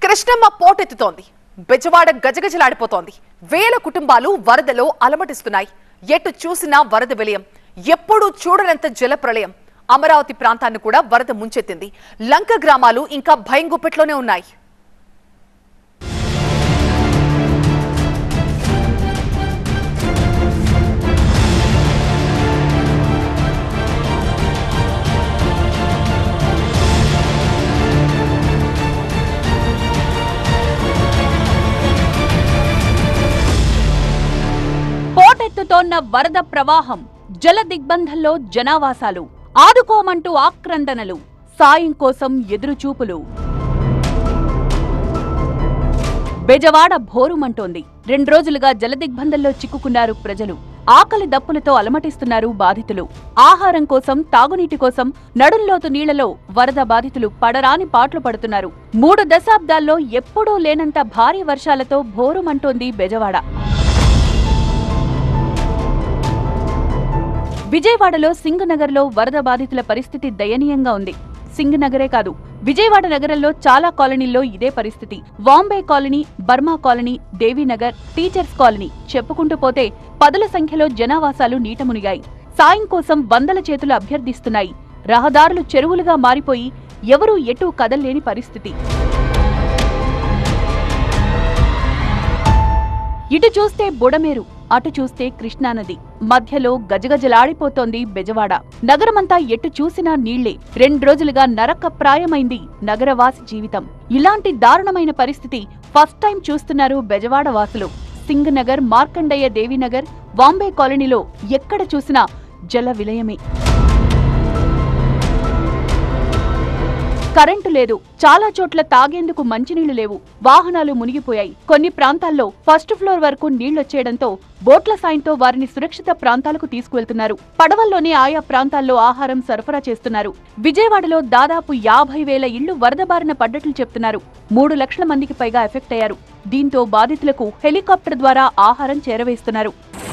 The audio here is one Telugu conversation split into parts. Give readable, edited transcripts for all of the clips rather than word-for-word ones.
కృష్ణమ్మ పోటెత్తుతోంది. బెజవాడ గజగజలాడిపోతోంది. వేల కుటుంబాలు వరదలో అలమటిస్తున్నాయి. ఎటు చూసినా వరద విలయం. ఎప్పుడూ చూడనంత జల ప్రళయం. అమరావతి ప్రాంతాన్ని కూడా వరద ముంచెత్తింది. లంక గ్రామాలు ఇంకా భయం గుప్పెట్లోనే ఉన్నాయి. పోటెత్తుతోన్న వరద ప్రవాహం, జల దిగ్బంధంలో జనావాసాలు, ఆదుకోమంటూ ఆక్రందనలు, సాయం కోసం ఎదురుచూపులు. బెజవాడ భోరుమంటోంది. 2 రోజులుగా జల దిగ్బంధంలో చిక్కుకున్నారు ప్రజలు. ఆకలి దప్పులతో అలమటిస్తున్నారు బాధితులు. ఆహారం కోసం, తాగునీటి కోసం నడుంలోతు నీళ్లలో వరద బాధితులు పడరాని పాట్లు పడుతున్నారు. 3 దశాబ్దాల్లో ఎప్పుడూ లేనంత భారీ వర్షాలతో భోరుమంటోంది బెజవాడ. విజయవాడలో సింగనగర్లో వరద బాధితుల పరిస్థితి దయనీయంగా ఉంది. సింగనగరే కాదు, విజయవాడ నగరంలో చాలా కాలనీల్లో ఇదే పరిస్థితి. Vambay colony, Burma colony, Devinagar, teachers colony చెప్పుకుంటూ పోతే పదుల సంఖ్యలో జనావాసాలు నీట మునిగాయి. సాయం కోసం వందల చేతులు అభ్యర్థిస్తున్నాయి. రహదారులు చెరువులుగా మారిపోయి ఎవరూ ఎటూ కదల్లేని పరిస్థితి. ఇటు చూస్తే బుడమేరు, అటు చూస్తే కృష్ణానది. మధ్యలో గజగజలాడిపోతోంది బెజవాడ. నగరమంతా ఎటు చూసినా నీళ్లే. 2 రోజులుగా నరకప్రాయమైంది నగరవాసి జీవితం. ఇలాంటి దారుణమైన పరిస్థితి ఫస్ట్ టైం చూస్తున్నారు బెజవాడ వాసులు. సింగనగర్, మార్కండయ్య దేవీనగర్, వాంబే కాలనీలో ఎక్కడ చూసినా జల విలయమే. కరెంటు లేదు. చాలా చోట్ల తాగేందుకు మంచినీళ్లు లేవు. వాహనాలు మునిగిపోయాయి. కొన్ని ప్రాంతాల్లో ఫస్ట్ ఫ్లోర్ వరకు నీళ్లొచ్చేయడంతో బోట్ల సాయంతో వారిని సురక్షిత ప్రాంతాలకు తీసుకువెళ్తున్నారు. పడవల్లోనే ఆయా ప్రాంతాల్లో ఆహారం సరఫరా చేస్తున్నారు. విజయవాడలో దాదాపు 50,000 ఇళ్లు వరద బారిన పడ్డట్లు చెప్తున్నారు. 3 లక్షల మందికి పైగా ఎఫెక్ట్ అయ్యారు. దీంతో బాధితులకు హెలికాప్టర్ ద్వారా ఆహారం చేరవేస్తున్నారు.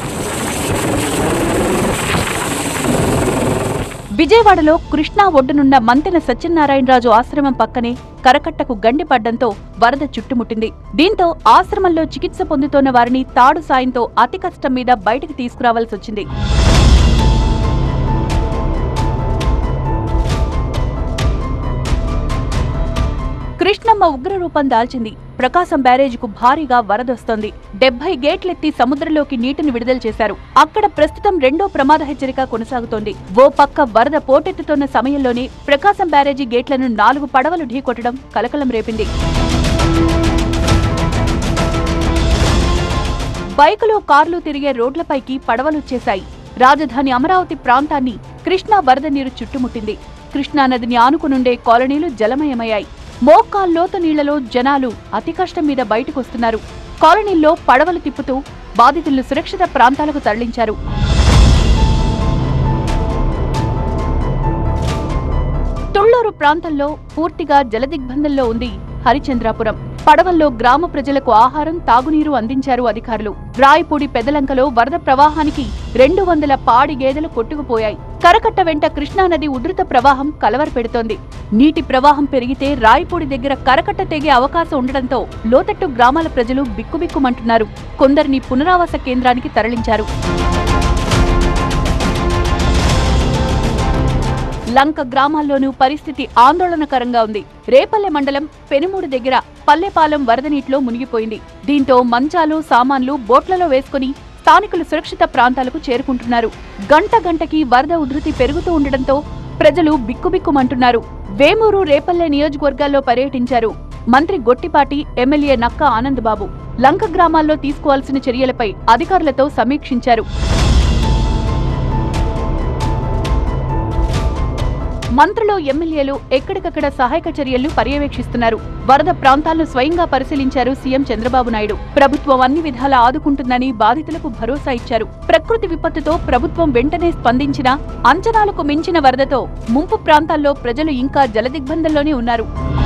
విజయవాడలో కృష్ణా ఒడ్డునున్న మంతెన సత్యనారాయణరాజు ఆశ్రమం పక్కనే కరకట్టకు గండిపడ్డంతో వరద చుట్టుముట్టింది. దీంతో ఆశ్రమంలో చికిత్స పొందుతోన్న వారిని తాడు సాయంతో అతి కష్టం మీద బయటికి తీసుకురావాల్సొచ్చింది. కృష్ణమ్మ ఉగ్రరూపం దాల్చింది. ప్రకాశం బ్యారేజీకు భారీగా వరదొస్తోంది. 70 గేట్లెత్తి సముద్రంలోకి నీటిని విడుదల చేశారు. అక్కడ ప్రస్తుతం 2వ ప్రమాద హెచ్చరిక కొనసాగుతోంది. ఓ పక్క వరద పోటెత్తుతోన్న సమయంలోనే ప్రకాశం బ్యారేజీ గేట్లను 4 పడవలు ఢీకొట్టడం కలకలం రేపింది. బైకులు, కార్లు తిరిగే రోడ్లపైకి పడవలొచ్చేశాయి. రాజధాని అమరావతి ప్రాంతాన్ని కృష్ణా వరద నీరు చుట్టుముట్టింది. కృష్ణానదిని ఆనుకునుండే కాలనీలు జలమయమయ్యాయి. మోకాల్లోతు నీళ్లలో జనాలు అతి కష్టం మీద బయటకొస్తున్నారు. కాలనీల్లో పడవలు తిప్పుతూ బాధితులను సురక్షిత ప్రాంతాలకు తరలించారు. తుళ్లూరు ప్రాంతంలో పూర్తిగా జలదిగ్బంధంలో ఉంది హరిచంద్రాపురం. పడవల్లో గ్రామ ప్రజలకు ఆహారం, తాగునీరు అందించారు అధికారులు. రాయపూడి పెదలంకలో వరద ప్రవాహానికి 200 పాడి గేదెలు కొట్టుకుపోయాయి. కరకట్ట వెంట కృష్ణానది ఉధృత ప్రవాహం కలవరపెడుతోంది. నీటి ప్రవాహం పెరిగితే రాయపూడి దగ్గర కరకట్ట తెగే అవకాశం ఉండడంతో లోతట్టు గ్రామాల ప్రజలు బిక్కుబిక్కుమంటున్నారు. కొందరిని పునరావాస కేంద్రానికి తరలించారు. లంక గ్రామాల్లోనూ పరిస్థితి ఆందోళనకరంగా ఉంది. రేపల్లె మండలం పెనుమూడు దగ్గర పల్లెపాలెం వరద నీటిలో మునిగిపోయింది. దీంతో మంచాలు, సామాన్లు బోట్లలో వేసుకుని స్థానికులు సురక్షిత ప్రాంతాలకు చేరుకుంటున్నారు. గంటకి వరద ఉధృతి పెరుగుతూ ఉండడంతో ప్రజలు బిక్కుబిక్కుమంటున్నారు. వేమూరు, రేపల్లె నియోజకవర్గాల్లో పర్యటించారు మంత్రి గొట్టిపాటి, ఎమ్మెల్యే నక్క ఆనందబాబు. లంక గ్రామాల్లో తీసుకోవాల్సిన చర్యలపై అధికారులతో సమీక్షించారు. మంత్రులు, ఎమ్మెల్యేలు ఎక్కడికక్కడ సహాయక చర్యలను పర్యవేక్షిస్తున్నారు. వరద ప్రాంతాలను స్వయంగా పరిశీలించారు సీఎం చంద్రబాబు నాయుడు. ప్రభుత్వం అన్ని విధాలా ఆదుకుంటుందని బాధితులకు భరోసా ఇచ్చారు. ప్రకృతి విపత్తుతో ప్రభుత్వం వెంటనే స్పందించినా అంచనాలకు మించిన వరదతో ముంపు ప్రాంతాల్లో ప్రజలు ఇంకా జలదిగ్బంధంలోనే ఉన్నారు.